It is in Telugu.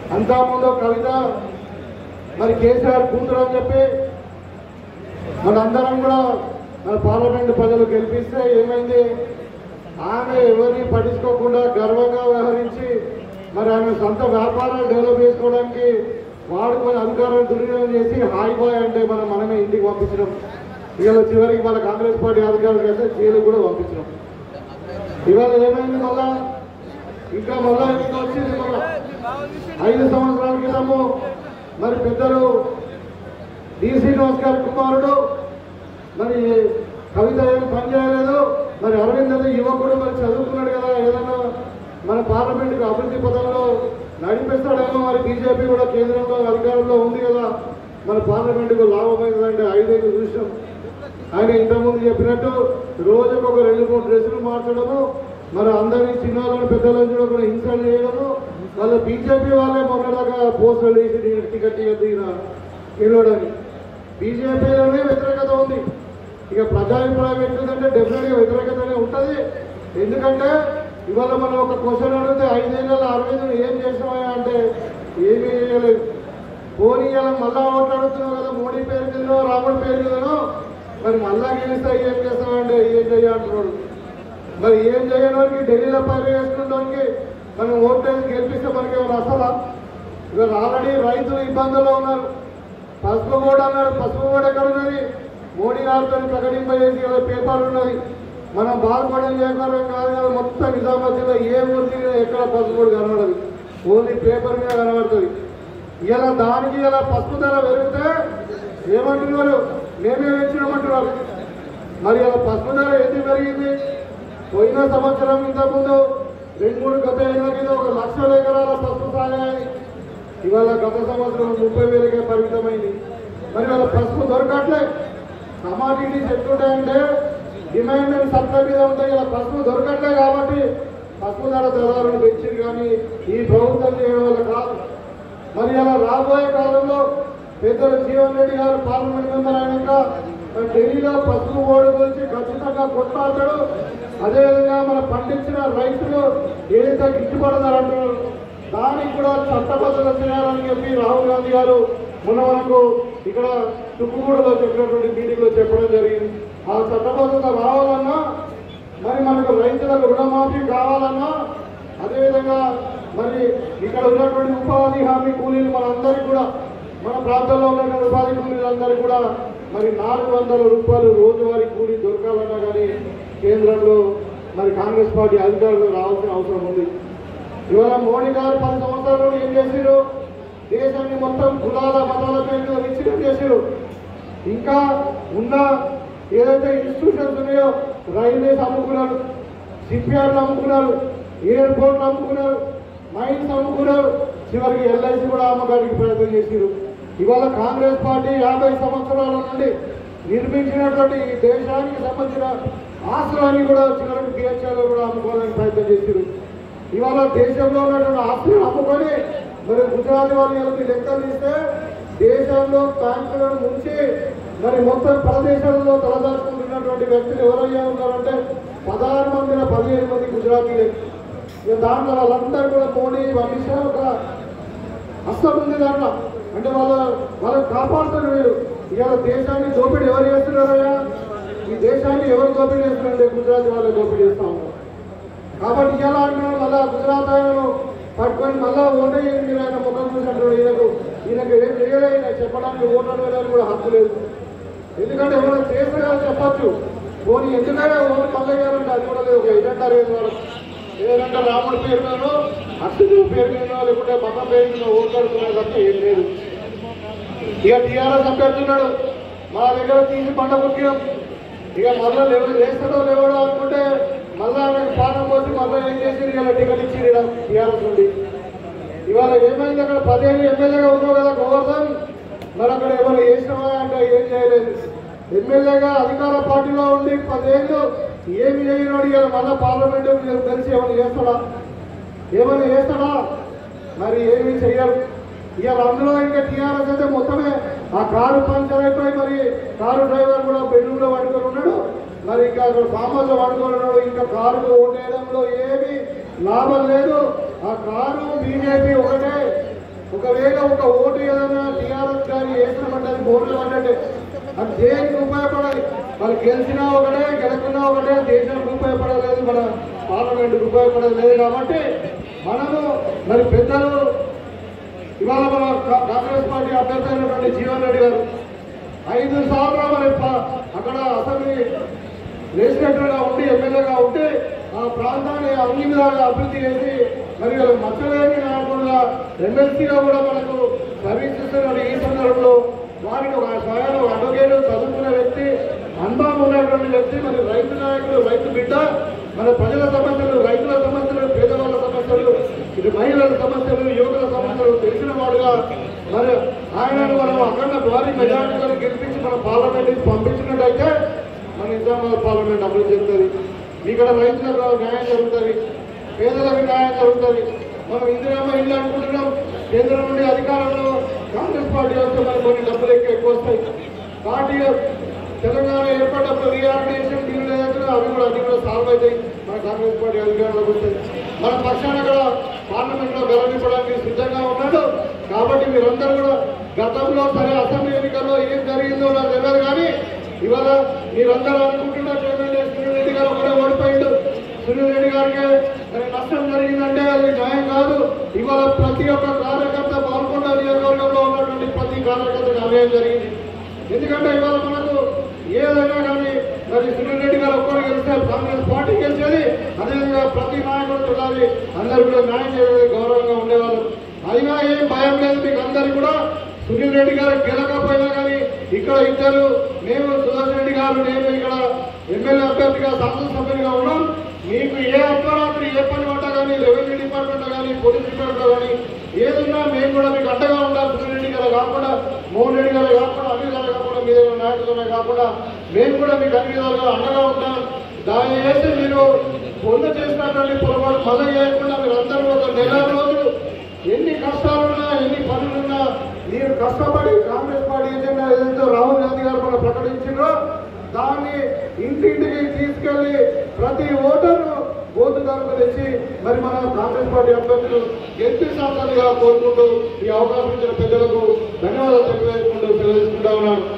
అంతకుముందు కవిత మరి కేసీఆర్ కూతురు అని చెప్పి మనందరం కూడా మన పార్లమెంటు ప్రజలు గెలిపిస్తే ఏమైంది, ఆమె ఎవరిని పట్టించుకోకుండా గర్వంగా వ్యవహరించి మరి ఆమె సొంత వ్యాపారాలు డెవలప్ చేసుకోవడానికి వాడుకొని అధికారాన్ని దుర్వినియోగం చేసి హాయ్ బాయ్ అంటే మనమే ఇంటికి పంపించడం. ఇవాళ చివరికి మన కాంగ్రెస్ పార్టీ అధికారులు అయితే జైలు కూడా పంపించడం. ఇవాళ ఏమైంది, ఇంకా వచ్చింది. మళ్ళా 5 సంవత్సరాల క్రితము మరి పెద్దలు డి శ్రీనివాస్ గారి కుమారుడు మరి కవిత ఏం పనిచేయలేదు, మరి అరవింద్ అనే యువకుడు మరి చదువుకున్నాడు కదా, ఏదన్నా మన పార్లమెంటుకు అభివృద్ధి పదంలో నడిపిస్తాడేమో. మరి బీజేపీ కూడా కేంద్రంలో అధికారంలో ఉంది కదా, మన పార్లమెంటుకు లాభమైందంటే 5 ఏళ్ళు చూసాం. ఆయన ఇంతకుముందు చెప్పినట్టు రోజుకు ఒక 2-3 డ్రెస్సులు మార్చడము, మరి అందరినీ చిన్నవాళ్ళని పెద్దలను చూడకుండా హింసలు చేయడము. వాళ్ళ బీజేపీ వాళ్ళే మొన్నదాకా పోస్టర్లు వేసి టికెట్ గెలవడానికి బీజేపీలోనే వ్యతిరేకత ఉంది. ఇక ప్రజాభిప్రాయం ఎట్లుందంటే డెఫినెట్గా వ్యతిరేకతనే ఉంటుంది. ఎందుకంటే ఇవాళ మనం ఒక క్వశ్చన్ అడిగితే 5 ఏళ్ళ అరవింద్ ఏం చేసినావా అంటే ఏమీ చేయలేదు. పోనీ ఇలా మళ్ళా ఓట్లు అడుగుతున్నావు కదా, మోడీ పేరు మీదనో రాముడి పేరు మీదనో, మరి మళ్ళా గెలిస్తే ఏం చేస్తామంటే ఏం చేయాలంటున్నాడు. మరి ఏం చేయడానికి ఢిల్లీలో పని వేసుకుంటానికి మనం ఓట్లేసి గెలిపిస్తే మనకి ఏమైనా వస్తుందా? ఇవాళ ఆల్రెడీ రైతులు ఇబ్బందుల్లో ఉన్నారు. పసుపు బోర్డు అన్నాడు, పసుపు బోర్డు ఎక్కడ ఉన్నది? మోడీ గారితో ప్రకటింపజేసి ఇలా పేపర్ ఉన్నది. మనం బాధపడడం చేయడం కాదు కదా, మొత్తం నిజామాబాద్లో ఏ ఊరికి ఎక్కడ పసుపు బోర్డు కనబడదు, ఓన్లీ పేపర్ మీద కనబడుతుంది. ఇలా దానికి ఇలా పసుపు ధర పెరిగితే ఏమంటున్నారు, మేమే పెంచినామంటున్నారు. మరి ఇలా పసుపు ధర ఎందుకు పెరిగింది? పోయిన సంవత్సరం ఇంతకుముందు 2-3 గత ఏళ్ళ కింద 1 లక్షల ఎకరాల పసుపు సాగాయి. ఇవాళ గత సంవత్సరం 30,000కే పరిమితమైంది. మరి వాళ్ళ పసుపు దొరకట్లే. కమాడిటీస్ ఎట్లుంటాయంటే డిమాండ్ అండ్ సప్లై మీద ఉంటాయి. ఇలా పసుపు దొరకట్లే కాబట్టి పసుపు ధర దళారులు పెంచింది, కానీ ఈ ప్రభుత్వం చేయడం వల్ల కాదు. మరి అలా రాబోయే కాలంలో పెద్దలు జీవన్ రెడ్డి గారు పార్లమెంట్ మెంబర్ అయినాక ఢిల్లీలో పసుపు బోర్డు గురించి ఖచ్చితంగా కొట్లాడతాడు. అదేవిధంగా మన పండించిన రైతులు ఏదైతే గిట్టుబాటు ధర అంటున్నారు దానికి కూడా చట్టబద్ధత చేయాలని చెప్పి రాహుల్ గాంధీ గారు మొన్న మనకు ఇక్కడ తుక్కుగూడలో చెప్పినటువంటి మీటింగ్లో చెప్పడం జరిగింది. ఆ చట్టబద్ధత రావాలన్నా, మరి మనకు రైతులకు రుణమాఫీ కావాలన్నా, అదేవిధంగా మరి ఇక్కడ ఉన్నటువంటి ఉపాధి హామీ కూలీలు మనందరికీ కూడా, మన ప్రాంతంలో ఉన్నటువంటి ఉపాధి కూలీలందరికీ కూడా మరి 400 రూపాయలు రోజువారీ కూలీ దొరకాలన్నా కానీ కేంద్రంలో మరి కాంగ్రెస్ పార్టీ అధికారులు రావాల్సిన అవసరం ఉంది. ఇవాళ మోడీ గారు 10 సంవత్సరాలు ఏం చేశారు? దేశాన్ని మొత్తం కులాల మతాల పేరుతో విచ్ఛిన్నం చేశారు. ఇంకా ఉన్న ఏదైతే ఇన్స్టిట్యూషన్స్ ఉన్నాయో రైల్వేస్ అమ్ముకున్నారు, షిప్యార్డ్లు అమ్ముకున్నారు, ఎయిర్పోర్ట్లు అమ్ముకున్నారు, మైన్స్ అమ్ముకున్నారు, చివరికి ఎల్ఐసి కూడా అమ్మకానికి ప్రయత్నం చేశారు. ఇవాళ కాంగ్రెస్ పార్టీ 50 సంవత్సరాల నుండి నిర్మించినటువంటి ఈ దేశానికి సంబంధించిన ఆస్తులన్నీ కూడా చివరికి బిహెచ్ఎల్ కూడా అమ్ముకోవడానికి ప్రయత్నం చేశారు. ఇవాళ దేశంలో ఉన్నటువంటి ఆస్తులను అమ్ముకొని మరి గుజరాత్ వాళ్ళకి లెక్కలు తీస్తే దేశంలో బ్యాంకులను ముంచి మరి మొత్తం ప్రదేశాలలో తలదాచుకుంటున్నటువంటి వ్యక్తులు ఎవరయ్యా ఉన్నారంటే 16 మందిలో 15 మంది గుజరాతీలే. దాంట్లో వాళ్ళందరూ కూడా మోడీ అమిత్ షా ఒక హస్తం ఉంది దాంట్లో. అంటే వాళ్ళని కాపాడుతున్నారు వీళ్ళు. ఇవాళ దేశాన్ని దోపిడీ ఎవరు చేస్తున్నారయ్యా? ఈ దేశాన్ని ఎవరు దోపిడీ చేస్తున్నారంటే గుజరాత్ వాళ్ళు దోపిడీ చేస్తా ఉన్నారు. కాబట్టి ఇలా అంటున్నారు, మళ్ళా గుజరాత్ ఆయనను పట్టుకొని మళ్ళా ఓటే మీరు ఆయన ముఖం చూసినట్టు ఈయనకు ఏం చేయలేదు, ఈయన చెప్పడానికి ఓటర్ వేయడానికి కూడా హక్కు లేదు. ఎందుకంటే ఎవరైనా చేస్తే కదా చెప్పచ్చు. పోనీ ఎందుకంటే ఓటు మళ్ళీ వేయాలంటే అది కూడా లేదు. ఒక ఎజెండా లేదు వాళ్ళకి. ఏదంటే రాముడి పేరు మీదనో అక్షుడు పేరు మీదనో లేకుంటే మతం పేరు మీద ఓట్లాడుతున్నారు తప్ప ఏం లేదు. ఇక టీఆర్ఎస్ అభ్యర్థున్నాడు, మా దగ్గర తీసి పంట పుట్టినాం, ఇక మళ్ళీ వేస్తాడో లేవడో అనుకుంటే మళ్ళా ఆయనకు పాలన పోసి మళ్ళీ ఏం చేసి ఇలా టికెట్ ఇచ్చి టీఆర్ఎస్ నుండి. ఇవాళ ఏమైంది? అక్కడ 10 ఏళ్ళు ఎమ్మెల్యేగా ఉన్నావు కదా గోవర్ధన్, మరి అక్కడ ఎవరు చేసినావా అంటే ఏం చేయలేదు. ఎమ్మెల్యేగా అధికార పార్టీలో ఉండి 10 ఏళ్ళు ఏమి చేయనాడు. ఇవాళ మళ్ళీ పార్లమెంటు కలిసి ఏమైనా చేస్తాడా? ఏమైనా చేస్తాడా? మరి ఏమీ చెయ్యరు. ఇవాళ అందులో ఇంకా టీఆర్ఎస్ అయితే మొత్తమే ఆ కారు పంచర్ అయిపోయి మరి కారు డ్రైవర్ కూడా బెడ్రూమ్లో పడుకొని ఉన్నాడు, మరి ఇంకా అక్కడ ఫామ్ హౌస్లో పడుకొని ఉన్నాడు. ఇంకా కారుకు ఓటేయడంలో ఏమీ లాభం లేదు. ఆ కారు బీజేపీ ఒకటే, ఒకవేళ ఒక ఓటు ఏదైనా టీఆర్ఎస్ గారి వేసినామంటే అది ఓట్లు అంటే అది దేనికి ఉపయోగపడాలి? మరి గెలిచినా ఒకటే గెలకున్నా ఒకటే, దేశానికి ఉపయోగపడలేదు, మన పార్లమెంట్కి ఉపయోగపడలేదు. కాబట్టి మనము మరి పెద్దలు ఇవాళ మన కాంగ్రెస్ పార్టీ అభ్యర్థి అయినటువంటి జీవన్ రెడ్డి గారు 5 సార్లు మరి అక్కడ అసెంబ్లీ లెజిస్లేటర్గా ఉండి ఎమ్మెల్యేగా ఉంటే ఆ ప్రాంతాన్ని అన్ని విధాలుగా అభివృద్ధి చేసి మరి మచ్చలేని నాయకుడుగా ఎమ్మెల్సీగా కూడా మనకు సర్వీస్ ఇస్తున్న ఈ సందర్భంలో వారికి ఒక స్వయం అడ్వకేట్, చదువుకునే వ్యక్తి, అనుభవం ఉన్నటువంటి వ్యక్తి, మరి రైతు నాయకుడు, రైతు బిడ్డ, మన ప్రజల సమస్యలు, రైతుల సమస్యలు, పేదవాళ్ళ సమస్యలు, ఇది మహిళల సమస్యలు, యువకుల సమస్యలు తెలిసిన వాడుగా మరి ఆయనను మనం అఖండ భారీ మెజార్టీలను గెలిపించి మన పార్లమెంట్కి పంపించినట్టయితే మన నిజామాబాద్ పార్లమెంట్ అభివృద్ధి చెందుతుంది. ఇక్కడ రైతులకు న్యాయం జరుగుతుంది, పేదలకు న్యాయం జరుగుతుంది. మనం ఇందిరమ్మ ఇల్లు అనుకుంటున్నాం, కేంద్రం నుండి అధికారంలో కాంగ్రెస్ పార్టీ వస్తే మనకు కొన్ని డబ్బులు ఎక్కువ వస్తాయి. పార్టీ తెలంగాణ ఏర్పడినప్పుడు రీఆర్గనైజేషన్ బిల్లు ఏదైతే అవి కూడా సాల్వ్ అవుతాయి. మన కాంగ్రెస్ పార్టీ అధికారంలోకి వస్తుంది. మన పక్షాన కూడా పార్లమెంట్లో గెలవించడానికి సిద్ధంగా ఉన్నాడు. కాబట్టి మీరందరూ కూడా గతంలో సరే అసెంబ్లీ ఎన్నికల్లో ఏం జరిగిందో నాకు తెలియదు, కానీ ఇవాళ మీరందరూ అనుకుంటున్నారు సునీల్ రెడ్డి గారు కూడా ఓడిపోయిండు, సునీల్ రెడ్డి గారికి నష్టం జరిగిందంటే అది న్యాయం కాదు. ఇవాళ ప్రతి ఒక్క కార్యకర్త పాల్గొండ నియోజకవర్గంలో ఉన్నటువంటి ప్రతి కార్యకర్తకు అన్యాయం జరిగింది. ఎందుకంటే ఇవాళ మనకు ఏదైనా కానీ మరి సునీల్ రెడ్డి గారు ఒక్కరు గెలిస్తే కాంగ్రెస్ పార్టీ గెలిచేది, అదేవిధంగా ప్రతి నాయకుడు చూడాలి, అందరూ కూడా న్యాయం చేయాలి, గౌరవంగా ఉండేవాళ్ళు. అయినా ఏం భయం లేదు మీకు అందరికీ కూడా. సునీల్ రెడ్డి గారు గెలకపోయినా కానీ ఇక్కడ ఇద్దరు, మేము సుదర్శన్ రెడ్డి గారు, నేను ఇక్కడ ఎమ్మెల్యే అభ్యర్థిగా శాసనసభ్యుడిగా ఉన్నాం. మీకు ఏ అర్ధరాత్రి ఏ పని పడ్డా కానీ, రెవెన్యూ డిపార్ట్మెంట్ కానీ, పోలీస్ డిపార్ట్మెంట్ కానీ ఏదున్నా మేము కూడా మీకు అండగా ఉండాలి. సునీల్ రెడ్డి గారు కాకుండా, మోహన్ రెడ్డి గారు కాకుండా, అన్ని విధాలు కాకుండా, మీ దగ్గర నాయకులమే కాకుండా మేము కూడా మీకు అన్ని విధాలుగా అండగా ఉంటాం. దాన్ని చేసి మీరు పొందు చేసినటువంటి పొరపాటు మళ్ళీ చేయకుండా మీరు అందరూ ఒక నెల రోజులు ఎన్ని కష్టాలున్నా, ఎన్ని పనులున్నా మీరు కష్టపడి కాంగ్రెస్ పార్టీ ఏజెండా ఏదైతే రాహుల్ గాంధీ గారు మనం ప్రకటించారో దాన్ని ఇంటింటికి తీసుకెళ్లి ప్రతి ఓటరు బోధుదారులు తెచ్చి మరి మన కాంగ్రెస్ పార్టీ అభ్యర్థులు గెలిపించాలని కోరుకుంటూ ఈ అవకాశం ఇచ్చిన పెద్దలకు ధన్యవాదాలు తెలియజేసుకుంటూ ఉన్నాను.